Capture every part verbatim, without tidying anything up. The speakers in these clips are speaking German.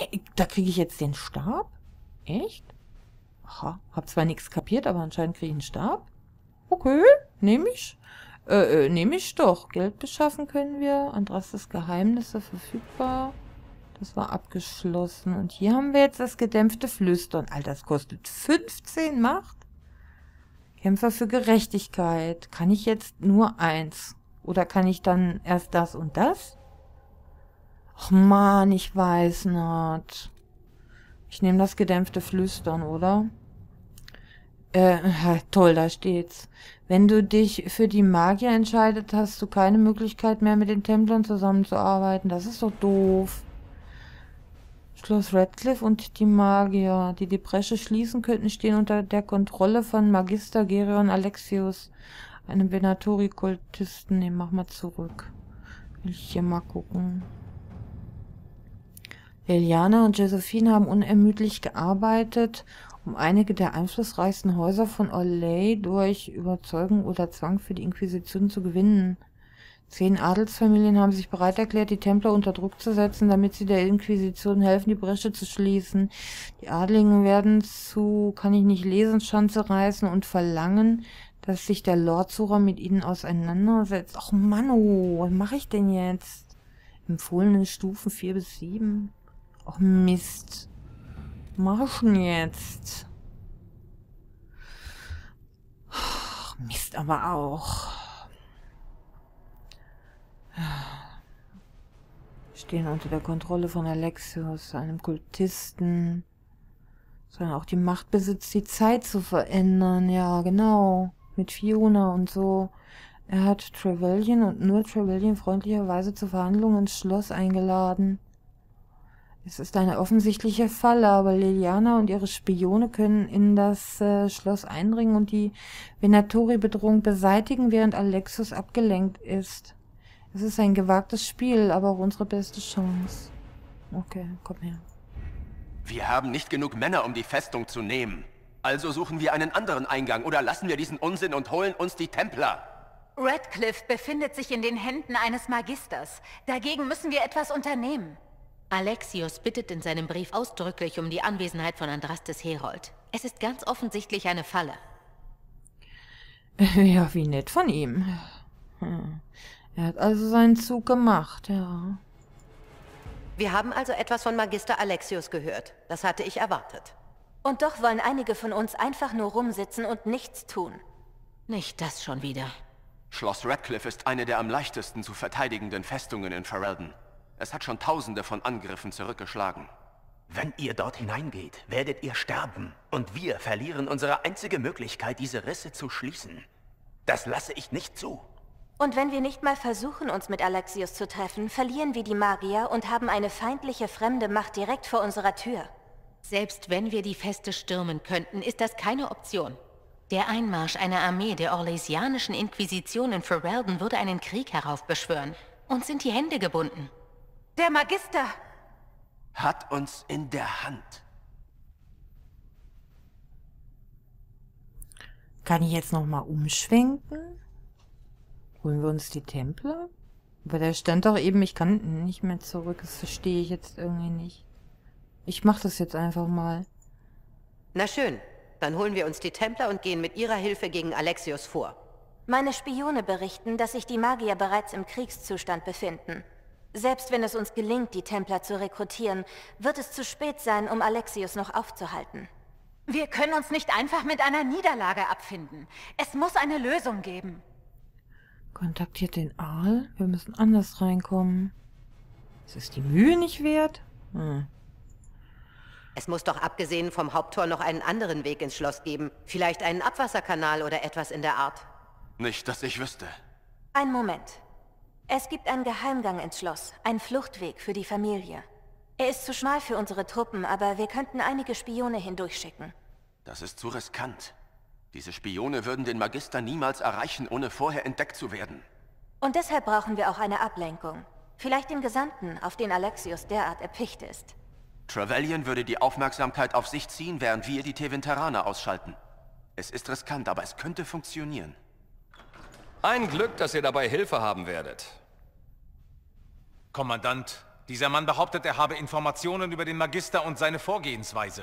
Ey, da kriege ich jetzt den Stab? Echt? Aha, hab zwar nichts kapiert, aber anscheinend kriege ich einen Stab. Okay, nehme ich. Äh, äh, nehme ich doch. Geld beschaffen können wir. Andrastes Geheimnisse verfügbar. Das war abgeschlossen. Und hier haben wir jetzt das gedämpfte Flüstern. Alter, das kostet fünfzehn Macht. Kämpfer für Gerechtigkeit. Kann ich jetzt nur eins? Oder kann ich dann erst das und das? Ach man, ich weiß nicht. Ich nehme das gedämpfte Flüstern, oder? Äh, toll, da steht's. Wenn du dich für die Magier entscheidet, hast du keine Möglichkeit mehr, mit den Templern zusammenzuarbeiten. Das ist doch doof. Schloss Radcliffe und die Magier, die die Bresche schließen könnten, stehen unter der Kontrolle von Magister Gerion Alexius, einem Venatori-Kultisten. Ne, mach mal zurück. Will ich hier mal gucken. Liliana und Josephine haben unermüdlich gearbeitet, um einige der einflussreichsten Häuser von Orlais durch Überzeugung oder Zwang für die Inquisition zu gewinnen. Zehn Adelsfamilien haben sich bereit erklärt, die Templer unter Druck zu setzen, damit sie der Inquisition helfen, die Bresche zu schließen. Die Adligen werden zu, kann ich nicht lesen, Schanze reißen und verlangen, dass sich der Lordsucher mit ihnen auseinandersetzt. Ach Manno, was mache ich denn jetzt? Empfohlene Stufen vier bis sieben. Ach Mist. Was mach ich denn jetzt? Ach, Mist aber auch. Stehen unter der Kontrolle von Alexius, einem Kultisten, sondern auch die Macht besitzt, die Zeit zu verändern. Ja, genau. Mit Fiona und so. Er hat Trevelyan und nur Trevelyan freundlicherweise zur Verhandlung ins Schloss eingeladen. Es ist eine offensichtliche Falle, aber Liliana und ihre Spione können in das äh, Schloss eindringen und die Venatori-Bedrohung beseitigen, während Alexius abgelenkt ist. Es ist ein gewagtes Spiel, aber auch unsere beste Chance. Okay, komm her. Wir haben nicht genug Männer, um die Festung zu nehmen. Also suchen wir einen anderen Eingang oder lassen wir diesen Unsinn und holen uns die Templer. Radcliffe befindet sich in den Händen eines Magisters. Dagegen müssen wir etwas unternehmen. Alexius bittet in seinem Brief ausdrücklich um die Anwesenheit von Andrastes Herold. Es ist ganz offensichtlich eine Falle. Ja, wie nett von ihm. Hm. Er hat also seinen Zug gemacht, ja. Wir haben also etwas von Magister Alexius gehört. Das hatte ich erwartet. Und doch wollen einige von uns einfach nur rumsitzen und nichts tun. Nicht das schon wieder. Schloss Radcliffe ist eine der am leichtesten zu verteidigenden Festungen in Ferelden. Es hat schon Tausende von Angriffen zurückgeschlagen. Wenn ihr dort hineingeht, werdet ihr sterben. Und wir verlieren unsere einzige Möglichkeit, diese Risse zu schließen. Das lasse ich nicht zu. Und wenn wir nicht mal versuchen, uns mit Alexius zu treffen, verlieren wir die Magier und haben eine feindliche fremde Macht direkt vor unserer Tür. Selbst wenn wir die Feste stürmen könnten, ist das keine Option. Der Einmarsch einer Armee der Orlesianischen Inquisition in Ferelden würde einen Krieg heraufbeschwören. Uns sind die Hände gebunden. Der Magister Hat uns in der Hand. Kann ich jetzt nochmal umschwenken? Holen wir uns die Templer? Aber der stand doch eben, ich kann nicht mehr zurück. Das verstehe ich jetzt irgendwie nicht. Ich mach das jetzt einfach mal. Na schön, dann holen wir uns die Templer und gehen mit ihrer Hilfe gegen Alexius vor. Meine Spione berichten, dass sich die Magier bereits im Kriegszustand befinden. Selbst wenn es uns gelingt, die Templer zu rekrutieren, wird es zu spät sein, um Alexius noch aufzuhalten. Wir können uns nicht einfach mit einer Niederlage abfinden. Es muss eine Lösung geben. Kontaktiert den Aal. Wir müssen anders reinkommen. Ist es die Mühe nicht wert? Hm. Es muss doch abgesehen vom Haupttor noch einen anderen Weg ins Schloss geben. Vielleicht einen Abwasserkanal oder etwas in der Art. Nicht, dass ich wüsste. Ein Moment. Es gibt einen Geheimgang ins Schloss, einen Fluchtweg für die Familie. Er ist zu schmal für unsere Truppen, aber wir könnten einige Spione hindurchschicken. Das ist zu riskant. Diese Spione würden den Magister niemals erreichen, ohne vorher entdeckt zu werden. Und deshalb brauchen wir auch eine Ablenkung. Vielleicht den Gesandten, auf den Alexius derart erpicht ist. Trevelyan würde die Aufmerksamkeit auf sich ziehen, während wir die Tevinteraner ausschalten. Es ist riskant, aber es könnte funktionieren. Ein Glück, dass ihr dabei Hilfe haben werdet. Kommandant, Dieser Mann behauptet, er habe Informationen über den Magister und seine Vorgehensweise.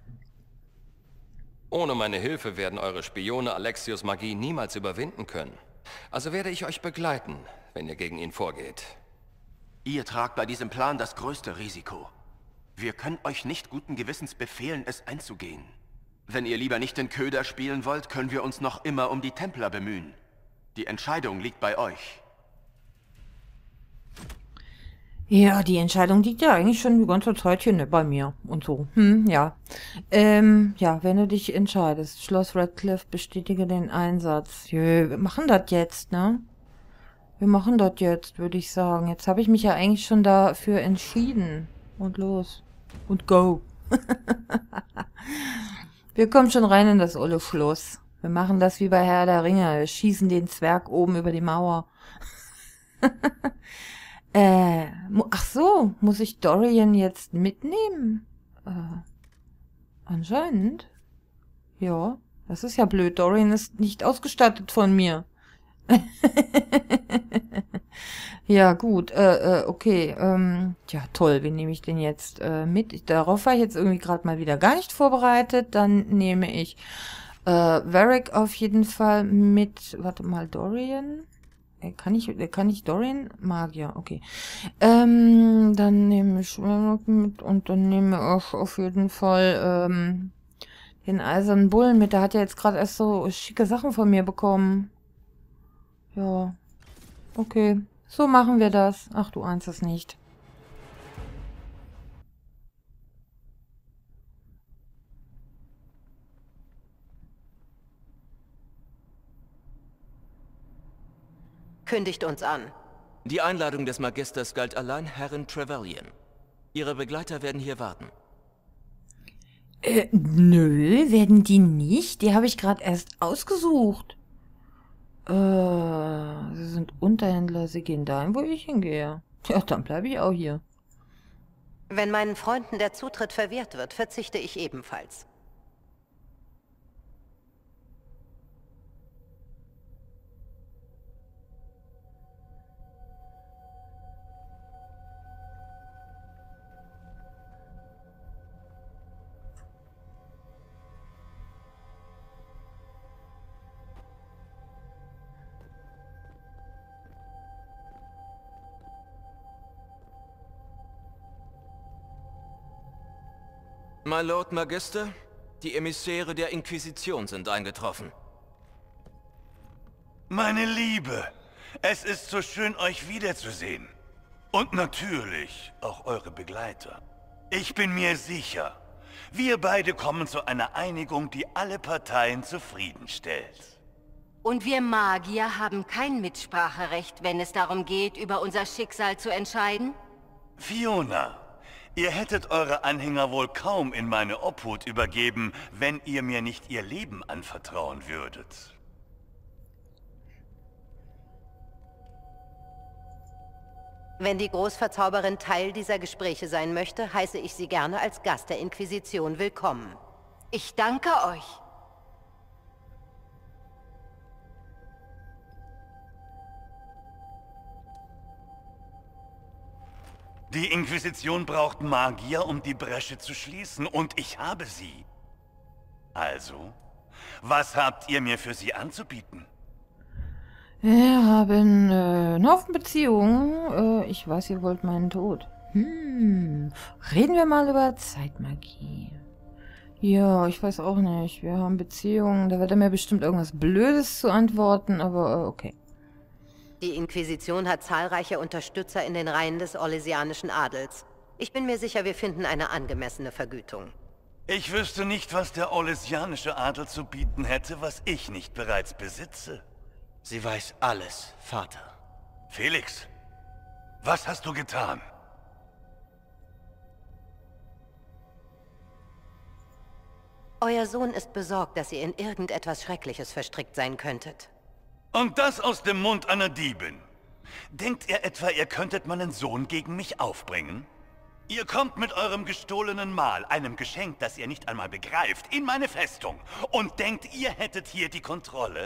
Ohne meine Hilfe werden eure Spione Alexios' Magie niemals überwinden können. Also werde ich euch begleiten, wenn ihr gegen ihn vorgeht. Ihr tragt bei diesem Plan das größte Risiko. Wir können euch nicht guten Gewissens befehlen, es einzugehen. Wenn ihr lieber nicht den Köder spielen wollt, können wir uns noch immer um die Templer bemühen. Die Entscheidung liegt bei euch. Ja, die Entscheidung liegt ja eigentlich schon die ganze Zeit hier, ne, bei mir und so. Hm, ja. Ähm, ja, wenn du dich entscheidest, Schloss Redcliffe, bestätige den Einsatz. Jö, wir machen das jetzt, ne? Wir machen das jetzt, würde ich sagen. Jetzt habe ich mich ja eigentlich schon dafür entschieden. Und los. Und go. Wir kommen schon rein in das olle Schloss. Wir machen das wie bei Herr der Ringe. Wir schießen den Zwerg oben über die Mauer. äh, ach so, muss ich Dorian jetzt mitnehmen? Äh, anscheinend. Ja, das ist ja blöd. Dorian ist nicht ausgestattet von mir. Ja, gut, äh, äh, okay, ähm, ja, toll, wen nehme ich denn jetzt äh, mit? Ich, darauf war ich jetzt irgendwie gerade mal wieder gar nicht vorbereitet. Dann nehme ich äh, Varric auf jeden Fall mit, warte mal, Dorian? Äh, kann ich, äh, kann ich Dorian? Magier, okay. Ähm, dann nehme ich Varric mit und dann nehme ich auch auf jeden Fall, ähm, den eisernen Bullen mit. Der hat ja jetzt gerade erst so schicke Sachen von mir bekommen. Ja, okay. So machen wir das. Ach, du ahnst es nicht. Kündigt uns an. Die Einladung des Magisters galt allein Herrin Trevelyan. Ihre Begleiter werden hier warten. Äh, nö, werden die nicht? Die habe ich gerade erst ausgesucht. Äh, sie sind Unterhändler, sie gehen dahin, wo ich hingehe. Tja, dann bleibe ich auch hier. Wenn meinen Freunden der Zutritt verwehrt wird, verzichte ich ebenfalls. My Lord Magister, die Emissäre der Inquisition sind eingetroffen. Meine Liebe, es ist so schön, euch wiederzusehen. Und natürlich auch eure Begleiter. Ich bin mir sicher, wir beide kommen zu einer Einigung, die alle Parteien zufriedenstellt. Und wir Magier haben kein Mitspracherecht, wenn es darum geht, über unser Schicksal zu entscheiden? Fiona, ihr hättet eure Anhänger wohl kaum in meine Obhut übergeben, wenn ihr mir nicht ihr Leben anvertrauen würdet. Wenn die Großverzauberin Teil dieser Gespräche sein möchte, heiße ich sie gerne als Gast der Inquisition willkommen. Ich danke euch. Die Inquisition braucht Magier, um die Bresche zu schließen, und ich habe sie. Also, was habt ihr mir für sie anzubieten? Wir haben äh, einen Haufen Beziehungen. Äh, ich weiß, ihr wollt meinen Tod. Hm, reden wir mal über Zeitmagie. Ja, ich weiß auch nicht. Wir haben Beziehungen. Da wird er mir bestimmt irgendwas Blödes zu antworten, aber äh, okay. Die Inquisition hat zahlreiche Unterstützer in den Reihen des orlesianischen Adels. Ich bin mir sicher, wir finden eine angemessene Vergütung. Ich wüsste nicht, was der orlesianische Adel zu bieten hätte, was ich nicht bereits besitze. Sie weiß alles, Vater. Felix, was hast du getan? Euer Sohn ist besorgt, dass ihr in irgendetwas Schreckliches verstrickt sein könntet. Und das aus dem Mund einer Diebin. Denkt ihr etwa, ihr könntet meinen Sohn gegen mich aufbringen? Ihr kommt mit eurem gestohlenen Mal, einem Geschenk, das ihr nicht einmal begreift, in meine Festung und denkt, ihr hättet hier die Kontrolle?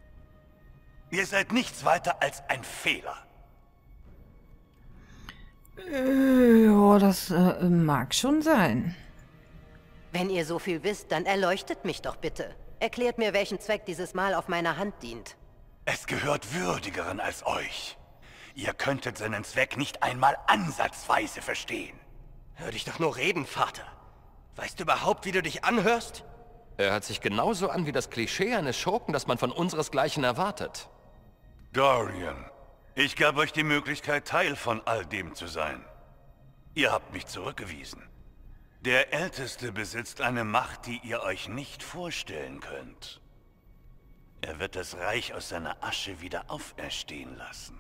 Ihr seid nichts weiter als ein Fehler. Äh, ja, das äh, mag schon sein. Wenn ihr so viel wisst, dann erleuchtet mich doch bitte. Erklärt mir, welchen Zweck dieses Mal auf meiner Hand dient. Es gehört Würdigeren als euch. Ihr könntet seinen Zweck nicht einmal ansatzweise verstehen. Hör dich doch nur reden, Vater. Weißt du überhaupt, wie du dich anhörst? Er hört sich genauso an wie das Klischee eines Schurken, das man von unseresgleichen erwartet. Dorian, ich gab euch die Möglichkeit, Teil von all dem zu sein. Ihr habt mich zurückgewiesen. Der Älteste besitzt eine Macht, die ihr euch nicht vorstellen könnt. Er wird das Reich aus seiner Asche wieder auferstehen lassen.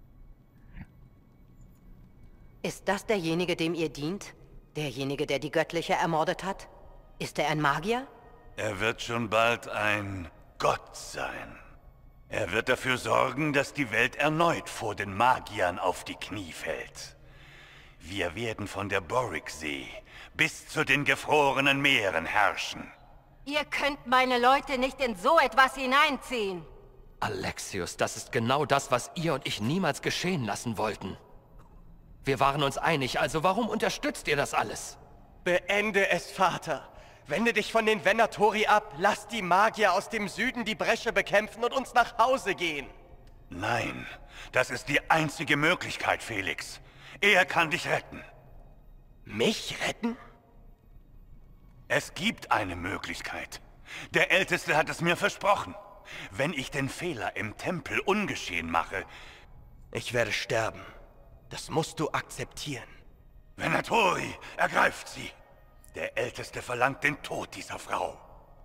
Ist das derjenige, dem ihr dient? Derjenige, der die Göttliche ermordet hat? Ist er ein Magier? Er wird schon bald ein Gott sein. Er wird dafür sorgen, dass die Welt erneut vor den Magiern auf die Knie fällt. Wir werden von der Boriksee bis zu den gefrorenen Meeren herrschen. Ihr könnt meine Leute nicht in so etwas hineinziehen. Alexios, das ist genau das, was ihr und ich niemals geschehen lassen wollten. Wir waren uns einig, also warum unterstützt ihr das alles? Beende es, Vater. Wende dich von den Venatori ab, lass die Magier aus dem Süden die Bresche bekämpfen und uns nach Hause gehen. Nein, das ist die einzige Möglichkeit, Felix. Er kann dich retten. Mich retten? Es gibt eine Möglichkeit. Der Älteste hat es mir versprochen. Wenn ich den Fehler im Tempel ungeschehen mache... Ich werde sterben. Das musst du akzeptieren. Venatori, ergreift sie! Der Älteste verlangt den Tod dieser Frau.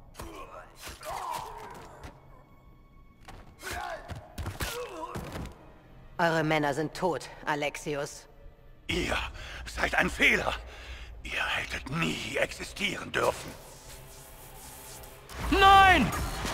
Eure Männer sind tot, Alexios. Ihr seid ein Fehler. Ihr hättet nie existieren dürfen. Nein!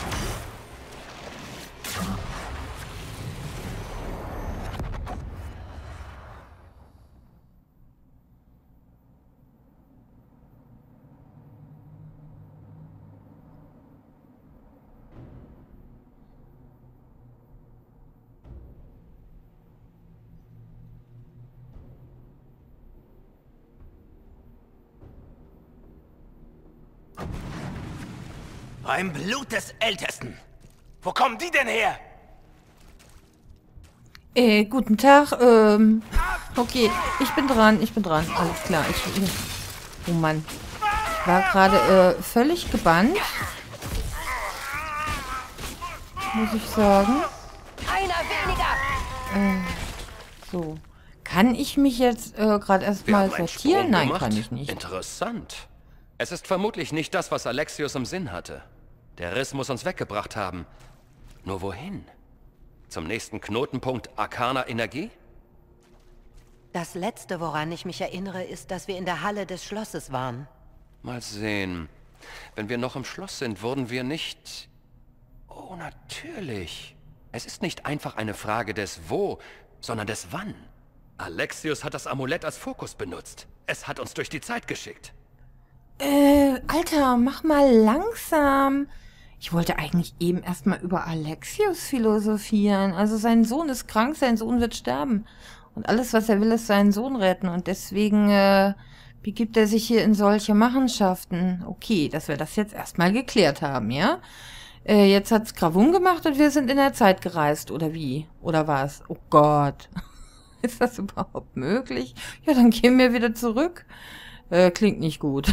Beim Blut des Ältesten. Wo kommen die denn her? Äh, guten Tag, ähm... Okay, ich bin dran, ich bin dran. Alles klar, ich... ich oh Mann. Ich war gerade äh, völlig gebannt. Muss ich sagen. Einer weniger! Äh, so. Kann ich mich jetzt äh, gerade erstmal sortieren? Nein, gemacht. kann ich nicht. Interessant. Es ist vermutlich nicht das, was Alexios im Sinn hatte. Der Riss muss uns weggebracht haben. Nur wohin? Zum nächsten Knotenpunkt Arcana Energie? Das Letzte, woran ich mich erinnere, ist, dass wir in der Halle des Schlosses waren. Mal sehen. Wenn wir noch im Schloss sind, wurden wir nicht... Oh, natürlich. Es ist nicht einfach eine Frage des Wo, sondern des Wann. Alexios hat das Amulett als Fokus benutzt. Es hat uns durch die Zeit geschickt. Äh, Alter, mach mal langsam. Ich wollte eigentlich eben erstmal über Alexios philosophieren. Also sein Sohn ist krank, sein Sohn wird sterben. Und alles, was er will, ist seinen Sohn retten. Und deswegen äh, begibt er sich hier in solche Machenschaften. Okay, dass wir das jetzt erstmal geklärt haben, ja? Äh, jetzt hat's Gravum gemacht und wir sind in der Zeit gereist. Oder wie? Oder was? Oh Gott. Ist das überhaupt möglich? Ja, dann gehen wir wieder zurück. Äh, klingt nicht gut.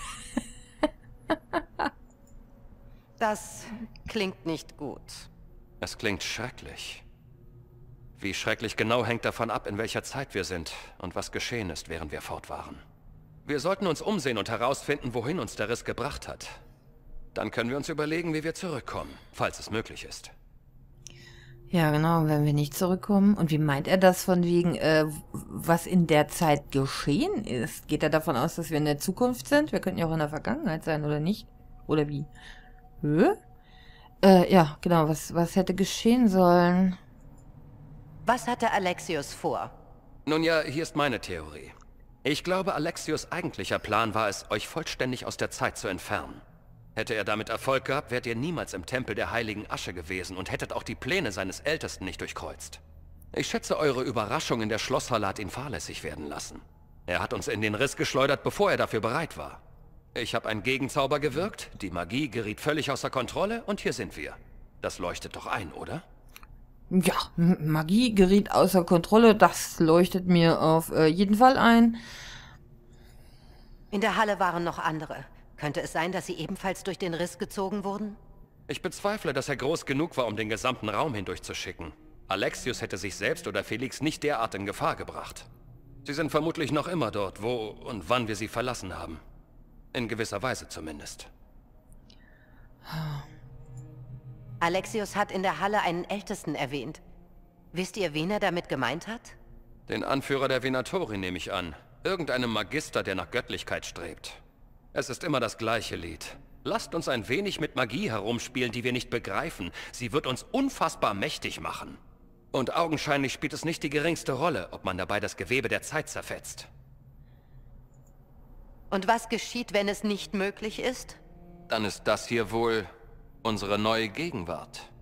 Das klingt nicht gut. Es klingt schrecklich. Wie schrecklich genau hängt davon ab, in welcher Zeit wir sind und was geschehen ist, während wir fort waren. Wir sollten uns umsehen und herausfinden, wohin uns der Riss gebracht hat. Dann können wir uns überlegen, wie wir zurückkommen, falls es möglich ist. Ja, genau, wenn wir nicht zurückkommen. Und wie meint er das von wegen, äh, was in der Zeit geschehen ist? Geht er davon aus, dass wir in der Zukunft sind? Wir könnten ja auch in der Vergangenheit sein, oder nicht? Oder wie? Hä? Äh, ja, genau, was, was hätte geschehen sollen? Was hatte Alexios vor? Nun ja, hier ist meine Theorie. Ich glaube, Alexios' eigentlicher Plan war es, euch vollständig aus der Zeit zu entfernen. Hätte er damit Erfolg gehabt, wärt ihr niemals im Tempel der heiligen Asche gewesen und hättet auch die Pläne seines Ältesten nicht durchkreuzt. Ich schätze, eure Überraschung in der Schlosshalle hat ihn fahrlässig werden lassen. Er hat uns in den Riss geschleudert, bevor er dafür bereit war. Ich habe einen Gegenzauber gewirkt, die Magie geriet völlig außer Kontrolle und hier sind wir. Das leuchtet doch ein, oder? Ja, Magie geriet außer Kontrolle, das leuchtet mir auf äh, jeden Fall ein. In der Halle waren noch andere. Könnte es sein, dass sie ebenfalls durch den Riss gezogen wurden? Ich bezweifle, dass er groß genug war, um den gesamten Raum hindurchzuschicken. Alexius hätte sich selbst oder Felix nicht derart in Gefahr gebracht. Sie sind vermutlich noch immer dort, wo und wann wir sie verlassen haben. In gewisser Weise zumindest. Alexius hat in der Halle einen Ältesten erwähnt. Wisst ihr, wen er damit gemeint hat? Den Anführer der Venatori nehme ich an. Irgendeinem Magister, der nach Göttlichkeit strebt. Es ist immer das gleiche Lied. Lasst uns ein wenig mit Magie herumspielen, die wir nicht begreifen. Sie wird uns unfassbar mächtig machen. Und augenscheinlich spielt es nicht die geringste Rolle, ob man dabei das Gewebe der Zeit zerfetzt. Und was geschieht, wenn es nicht möglich ist? Dann ist das hier wohl unsere neue Gegenwart.